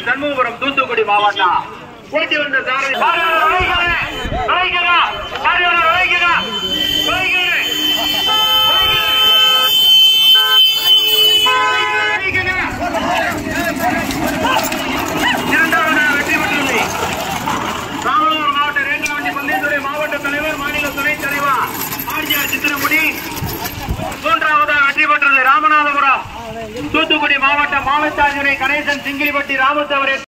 சண்முகபுரம் தூத்துக்குடி மாவட்டம் போட்டி வந்த சாரதி இரண்டாவதாக வெற்றி பெற்றுள்ளது ராமநாதபுரம் மாவட்ட ரேங்கவண்டி பந்தயத்துறை மாவட்ட தலைவர் மாநில துணைத் தலைவர் ஆர்ஜிஆர் சித்திரமுடி. மூன்றாவதாக வெற்றி பெற்றது ராமநாதபுரம் தூத்துக்குடி மாவட்ட மாவட்ட கணேசன் சிங்கிலிப்பட்டி ராமத்தவரே